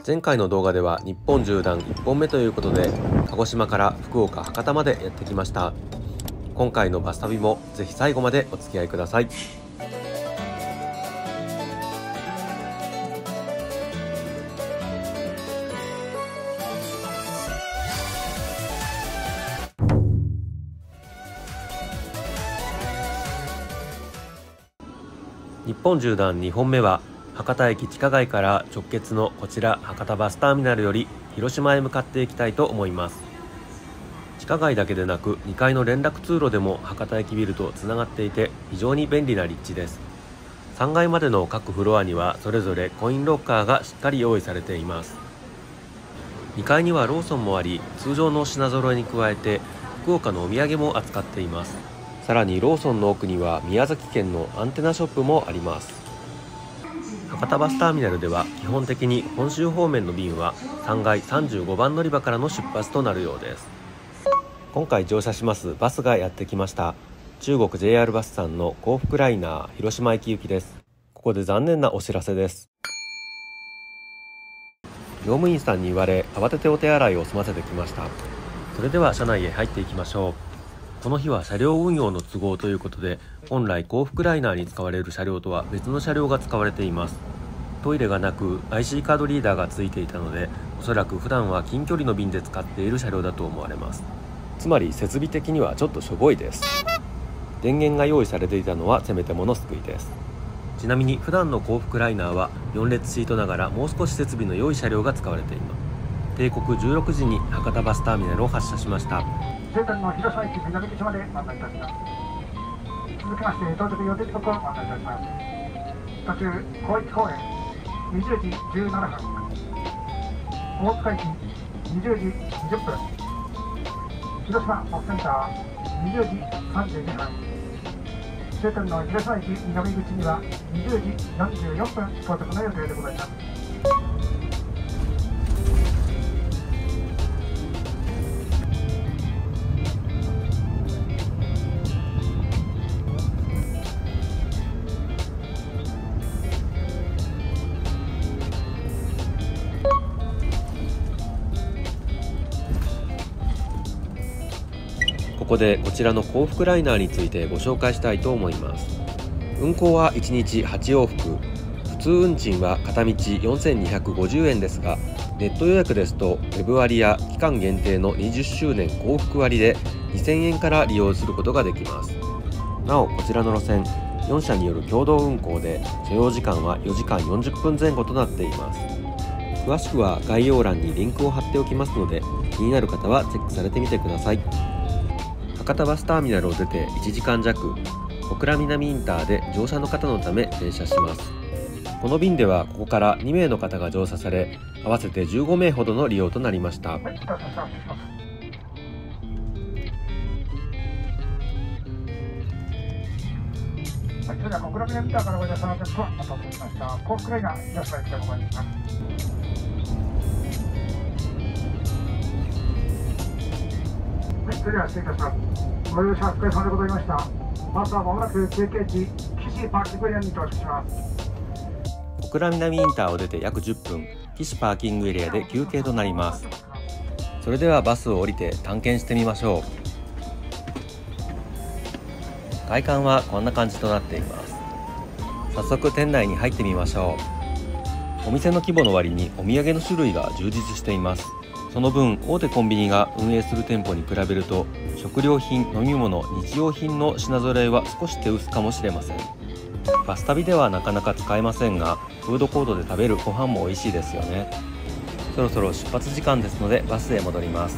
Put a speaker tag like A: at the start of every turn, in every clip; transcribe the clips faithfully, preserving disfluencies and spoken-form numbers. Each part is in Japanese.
A: 前回の動画では日本縦断いっぽんめということで、鹿児島から福岡博多までやってきました。今回のバス旅もぜひ最後までお付き合いください。日本縦断にほんめは博多駅地下街から直結のこちら博多バスターミナルより広島へ向かっていきたいと思います。地下街だけでなくにかいの連絡通路でも博多駅ビルとつながっていて非常に便利な立地です。さんがいまでの各フロアにはそれぞれコインロッカーがしっかり用意されています。にかいにはローソンもあり、通常の品揃えに加えて福岡のお土産も扱っています。さらにローソンの奥には宮崎県のアンテナショップもあります。博多バスターミナルでは基本的に本州方面の便はさんがいさんじゅうごばん乗り場からの出発となるようです。今回乗車しますバスがやってきました。中国 ジェイアール バスさんの幸福ライナー広島駅行きです。ここで残念なお知らせです。乗務員さんに言われ慌ててお手洗いを済ませてきました。それでは車内へ入っていきましょう。この日は車両運用の都合ということで、本来幸福ライナーに使われる車両とは別の車両が使われています。トイレがなく アイシー カードリーダーがついていたので、おそらく普段は近距離の便で使っている車両だと思われます。つまり設備的にはちょっとしょぼいです。電源が用意されていたのはせめてもの救いです。ちなみに普段の幸福ライナーはよん列シートながらもう少し設備の良い車両が使われています。定刻じゅうろくじに博多バスターミナルを発車しました。
B: 終点の広島駅南口までご案内いたします。続きまして到着予定時刻をご案内いたします。途中広域公園にじゅうじじゅうななふん、大塚駅にじゅうじにじゅっぷん、広島バスセンターにじゅうじさんじゅうにふん、終点の広島駅南口にはにじゅうじよんじゅうよんぷん到着の予定でございます。
A: ここでこちらの幸福ライナーについてご紹介したいと思います。運行はいちにちはちようふく、普通運賃は片道よんせんにひゃくごじゅうえんですが、ネット予約ですとウェブ割や期間限定のにじゅっしゅうねん幸福割でにせんえんから利用することができます。なおこちらの路線よんしゃによる共同運行で所要時間はよじかんよんじゅっぷんぜん後となっています。詳しくは概要欄にリンクを貼っておきますので、気になる方はチェックされてみてください。博多バスターミナルを出ていちじかんじゃく、小倉南インターで乗車の方のため停車します。この便ではここからにめいの方が乗車され、合わせてじゅうごめいほどの利用となりました。
B: はい、お待たせしました。はい、それでは小倉南インターからご乗車のお客様、お待たせしました。幸福ライナー広島駅でございます。はい、それでは失礼いたします。ご乗車お疲れ様でございました。バスはまもなく中継地岸パーキングエリアに到着します。
A: 小倉南インターを出て約じゅっぷん、岸パーキングエリアで休憩となります。それではバスを降りて探検してみましょう。外観はこんな感じとなっています。早速店内に入ってみましょう。お店の規模の割にお土産の種類が充実しています。その分大手コンビニが運営する店舗に比べると、食料品、飲み物、日用品の品揃えは少し手薄かもしれません。バス旅ではなかなか使えませんが、フードコートで食べるご飯も美味しいですよね。そろそろ出発時間ですのでバスへ戻ります。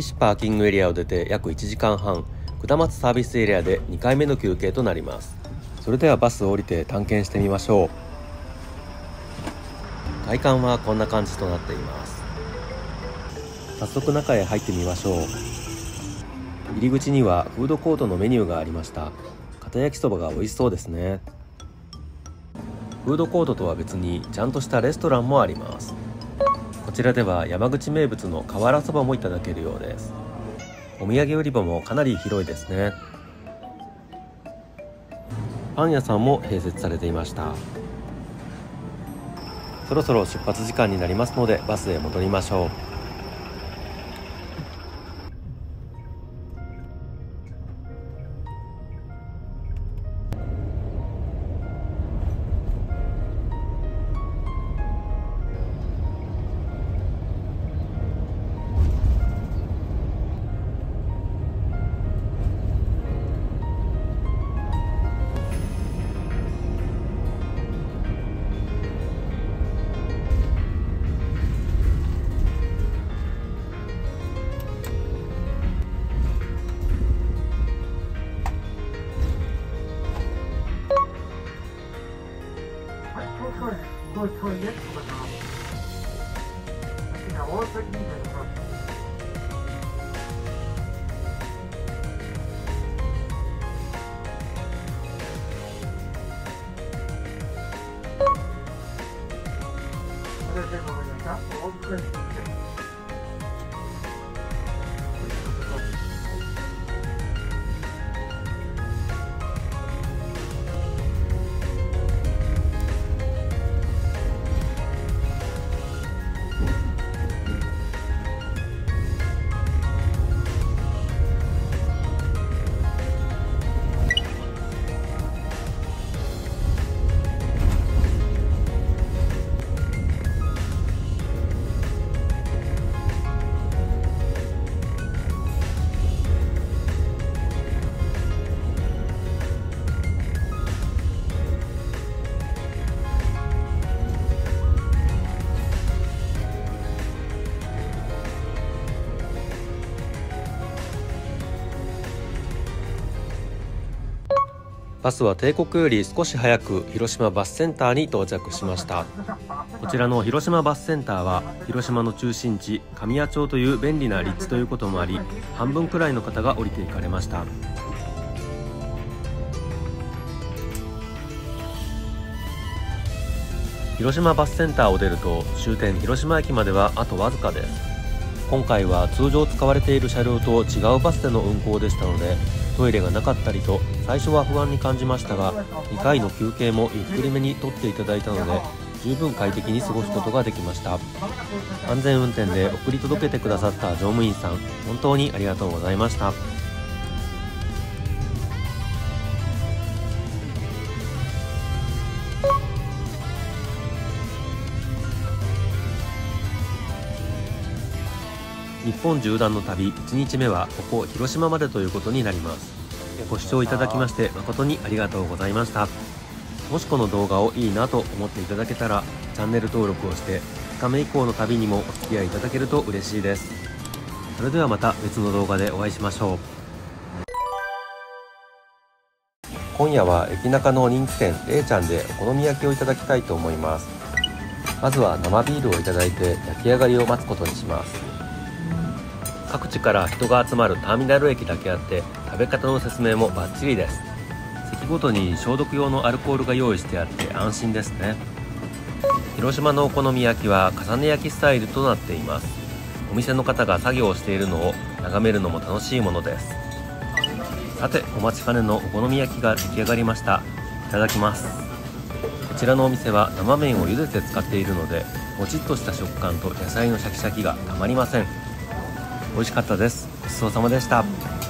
A: 市パーキングエリアを出て約いちじかんはん、下松サービスエリアでにかいめの休憩となります。それではバスを降りて探検してみましょう。外観はこんな感じとなっています。早速中へ入ってみましょう。入り口にはフードコートのメニューがありました。片焼きそばが美味しそうですね。フードコートとは別にちゃんとしたレストランもあります。こちらでは山口名物の瓦そばもいただけるようです。お土産売り場もかなり広いですね。パン屋さんも併設されていました。そろそろ出発時間になりますのでバスへ戻りましょう。
B: 高知公園でございます。次は大崎に停車します。お電車に参りました。大塚に停車します。
A: バスは定刻より少し早く広島バスセンターに到着しました。こちらの広島バスセンターは広島の中心地神谷町という便利な立地ということもあり、半分くらいの方が降りていかれました。広島バスセンターを出ると終点広島駅まではあとわずかです。今回は通常使われている車両と違うバスでの運行でしたので、トイレがなかったりと最初は不安に感じましたが、にかいの休憩もゆっくりめに取っていただいたので十分快適に過ごすことができました。安全運転で送り届けてくださった乗務員さん、本当にありがとうございました。日本縦断の旅いちにちめはここ広島までということになります。ご視聴いただきまして誠にありがとうございました。もしこの動画をいいなと思っていただけたらチャンネル登録をしてふつかめ以降の旅にもお付き合いいただけると嬉しいです。それではまた別の動画でお会いしましょう。今夜は駅中の人気店れいちゃんでお好み焼きをいただきたいと思います。まずは生ビールをいただいて焼き上がりを待つことにします。各地から人が集まるターミナル駅だけあって食べ方の説明もバッチリです。席ごとに消毒用のアルコールが用意してあって安心ですね。広島のお好み焼きは重ね焼きスタイルとなっています。お店の方が作業をしているのを眺めるのも楽しいものです。さてお待ちかねのお好み焼きが出来上がりました。いただきます。こちらのお店は生麺を茹でて使っているのでもちっとした食感と野菜のシャキシャキがたまりません。美味しかったです。ごちそうさまでした。